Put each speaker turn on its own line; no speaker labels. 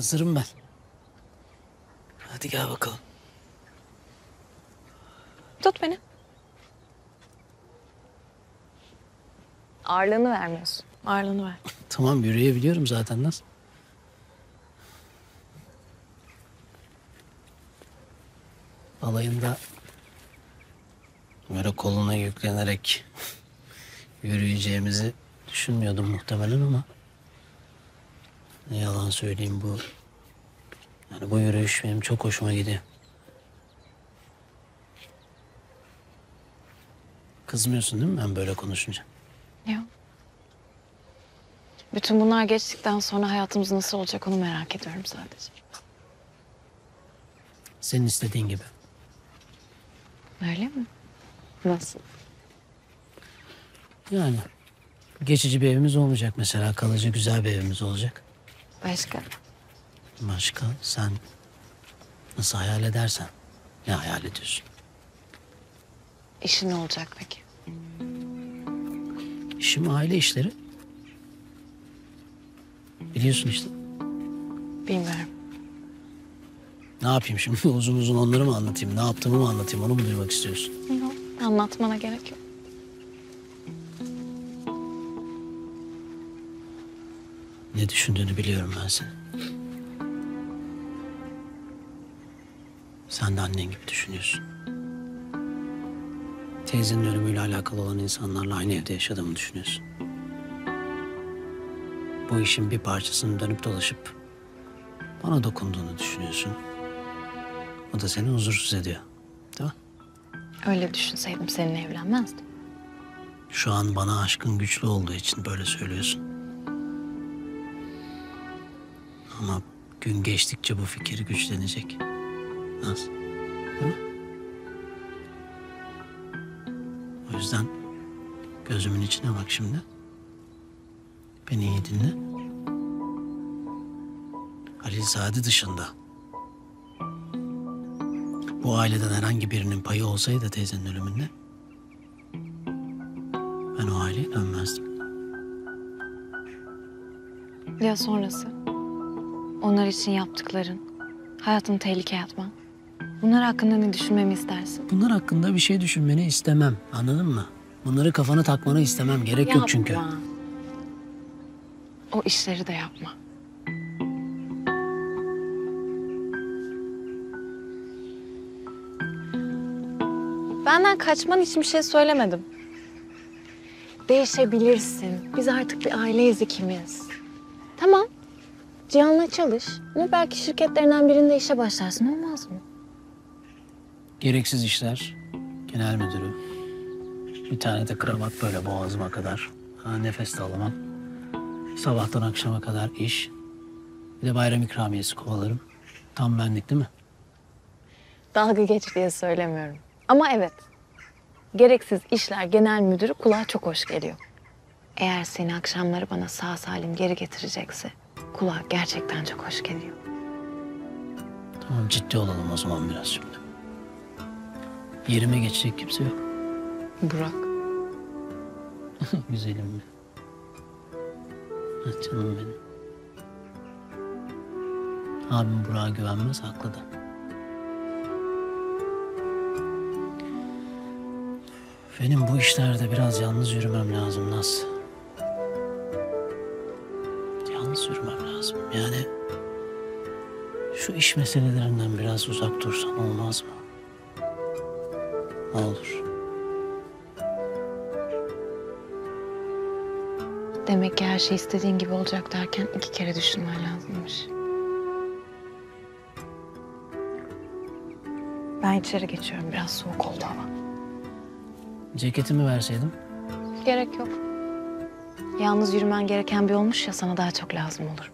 Hazırım ben. Hadi gel bakalım.
Tut beni. Ağırlığını vermiyorsun. Ağırlığını ver.
Tamam, yürüyebiliyorum zaten, nasıl? Alayında böyle koluna yüklenerek yürüyeceğimizi düşünmüyordum muhtemelen ama ne yalan söyleyeyim, bu yürüyüş benim çok hoşuma gidiyor. Kızmıyorsun değil mi ben böyle konuşunca?
Yok. Bütün bunlar geçtikten sonra hayatımız nasıl olacak onu merak ediyorum sadece.
Senin istediğin gibi.
Öyle mi? Nasıl?
Yani geçici bir evimiz olmayacak mesela, kalıcı güzel bir evimiz olacak.
Başka?
Başka sen nasıl hayal edersen. Ne hayal ediyorsun?
İşin ne olacak peki?
İşim aile işleri. Biliyorsun işte.
Bilmiyorum.
Ne yapayım şimdi? Uzun uzun onları mı anlatayım? Ne yaptığımı mı anlatayım? Onu mu duymak istiyorsun?
Yok. Anlatmana gerek yok.
Ne düşündüğünü biliyorum ben senin. Sen de annen gibi düşünüyorsun. Teyzenin ölümüyle alakalı olan insanlarla aynı evde yaşadığımı düşünüyorsun. Bu işin bir parçasının dönüp dolaşıp bana dokunduğunu düşünüyorsun. O da seni huzursuz ediyor. Değil mi?
Öyle düşünseydim seninle evlenmezdim.
Şu an bana aşkın güçlü olduğu için böyle söylüyorsun. Ama gün geçtikçe bu fikir güçlenecek. Nasıl? Değil mi? O yüzden gözümün içine bak şimdi. Beni iyi dinle. Halil Sadi dışında bu aileden herhangi birinin payı olsaydı teyzenin ölümünde ben o aileye dönmezdim.
Ya sonrası? Onlar için yaptıkların, hayatını tehlikeye atman. Bunlar hakkında ne düşünmemi istersin?
Bunlar hakkında bir şey düşünmeni istemem. Anladın mı? Bunları kafana takmanı istemem. Gerek yok çünkü.
Yapma. O işleri de yapma. Benden kaçman için bir şey söylemedim. Değişebilirsin. Biz artık bir aileyiz ikimiz. Tamam. Cihan'la çalış. Ama belki şirketlerinden birinde işe başlarsın, olmaz mı?
Gereksiz işler. Genel müdürü. Bir tane de kravat böyle boğazıma kadar. Ha, nefes de alamam. Sabahtan akşama kadar iş. Bir de bayram ikramiyesi kovalarım. Tam benlik değil mi?
Dalga geç diye söylemiyorum. Ama evet. Gereksiz işler genel müdürü kulağa çok hoş geliyor. Eğer seni akşamları bana sağ salim geri getirecekse kulağa gerçekten çok hoş geliyor.
Tamam, ciddi olalım o zaman biraz şimdi. Yerime geçecek kimse yok.
Burak.
Güzelim mi? Ah, canım benim. Abim Burak'a güvenmez, haklı da. Benim bu işlerde biraz yalnız yürümem lazım Naz. Yalnız yürümem lazım. Yani şu iş meselelerinden biraz uzak dursan olmaz mı? Ne olur.
Demek ki her şey istediğin gibi olacak derken 2 kere düşünmen lazımmış. Ben içeri geçiyorum. Biraz soğuk oldu hava.
Ceketimi verseydim.
Gerek yok. Yalnız yürümen gereken bir olmuş ya, sana daha çok lazım olur.